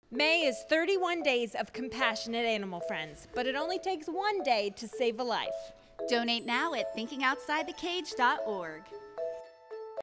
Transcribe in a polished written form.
May is 31 days of compassionate animal friends, but it only takes one day to save a life. Donate now at thinkingoutsidethecage.org.